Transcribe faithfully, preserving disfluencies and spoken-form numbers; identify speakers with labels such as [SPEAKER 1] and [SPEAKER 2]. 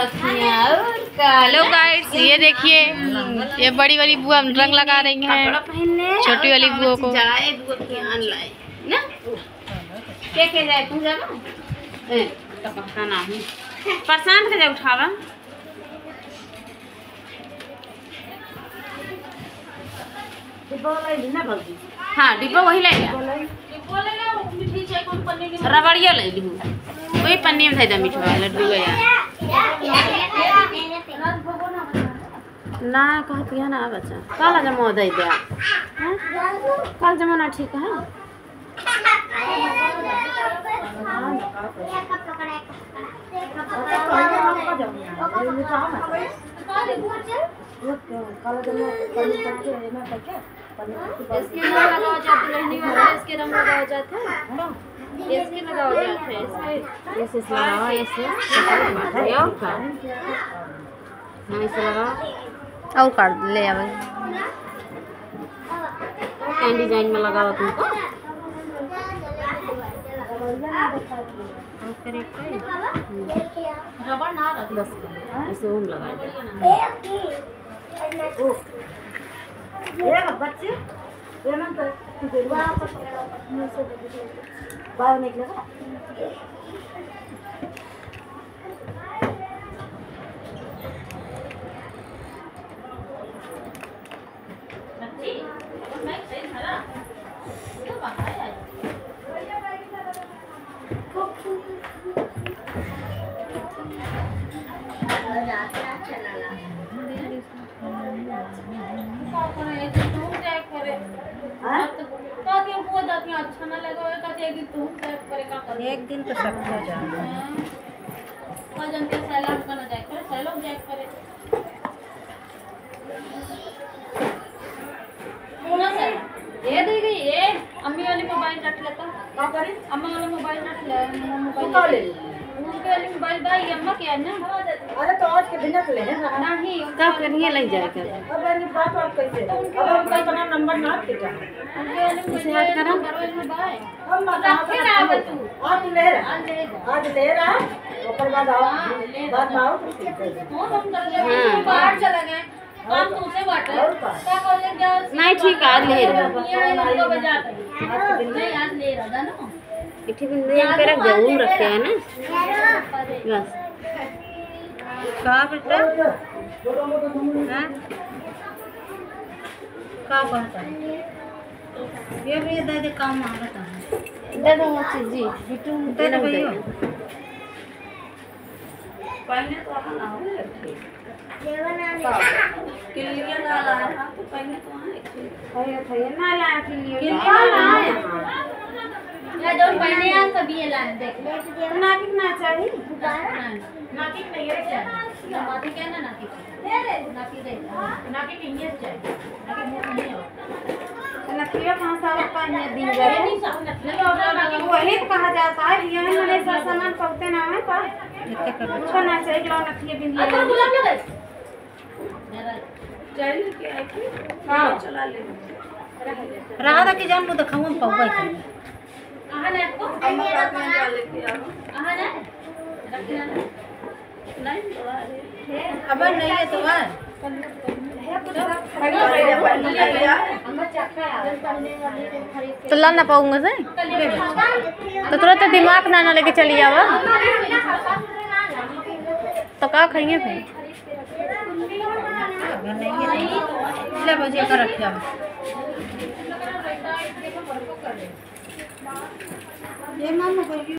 [SPEAKER 1] Hello guys, ये देखिए ये बड़ी वाली बुआ रंग लगा रही हैं छोटी वाली बुआ को।
[SPEAKER 2] जाए बुआ की आन लाए ना के के जाए तू जाना ए तो पक्का ना ही परेशान के जाए उठावा डिब्बा ले ना भौजी। हां डिब्बा वही ले लिया डिब्बा ले ला मिठी चाय कौन पन्नी की रबड़िया ले ली वही पन्नी में दे मिठवा लड्डू गया ना कहती है ना बच्चा काला जमा दे दे काला जमाना ठीक है।
[SPEAKER 1] इसके ना लगाओ जाते रहने वाला इसके रंग लगाओ जाते हैं इसके लगाओ जाते हैं इसके
[SPEAKER 2] ऐसे लगाओ ऐसे यो का ना ऐसे लगाओ
[SPEAKER 1] और काट ले आवे
[SPEAKER 2] कैन डिजाइन में लगाओ तुमको रबड़ ना बस ऐसे ओम लगा दे ओ ये बच्चे ये ना तो देवा बाहर निकलेगा अच्छा ना लगा
[SPEAKER 1] एक दिन तो सब हो जाए
[SPEAKER 2] ये दे गई ये अम्मी वाली मोबाइल रख लेता क्या करे अम्मा वाला मोबाइल रख ले मोबाइल ले उनके वाली मोबाइल भाई अम्मा क्या है ना अरे तो आज के बिना ले ना नहीं का करिए ले जाए कर अब ये बात बात कैसे अब हम कई बना नंबर ना के जा उनके वाली मुझे बात करा में भाई हम रखे ना अब तू आज ले रहा आज ले रहा ऊपर बाद आओ बाद में आओ फोन हम कर ले बाहर चला गए काम तो उसे बात है क्या कॉलेज गया नहीं ठीक आज ले रहा ये नंबर बजा नहीं आज ले रहा ना इठी भी नहीं पे रख जरूर रखे हैं ना बस
[SPEAKER 1] का बेटा हां का कहता ये भी दे दे काम मांगता है
[SPEAKER 2] दे दो चीज जी बिटू
[SPEAKER 1] दे दे भैया
[SPEAKER 2] पहले तो अपन आओ किलिया ना लाया तो पहले तो आए भैया ना लाया किलिया लाया या जो पहले आ सभी ये लाए देख ना कितना चाहिए नाकी नहीं है चाहिए नाकी क्या ना नाकी दे दे नाकी दे नाकी नहीं है चाहिए नाकी मुंह नहीं है नथिया कहां सारा पानी दिन गए नहीं सब नथिया वही कहा जाता है ये मैंने सामान पौते ना है पर अच्छा ना चाहिए लो नथिया बिंदी अच्छा गुलाब लगे चाहिए क्या है हां चला ले
[SPEAKER 1] रहा था कि जान लो दिखाऊं हम पौवा ही
[SPEAKER 2] आहा ना को अम्मा रात में डाल लेती है आहा ना रखना नहीं तो
[SPEAKER 1] अब नहीं है तो है तो ला ना पाऊंगा से तो तुरंत दिमाग ना ना लेके चली आवा तो का खाएंगे फिर अगर नहीं है ले बजे का रखिया ये मामा